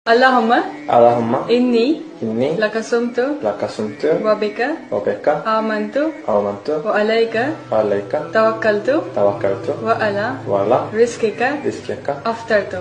اللهم إني لك صمت وبك وبك آمنت آمنت وعليك وعليك توكلت توكلت وعلى وعلى رزقك رزقك أفطرت.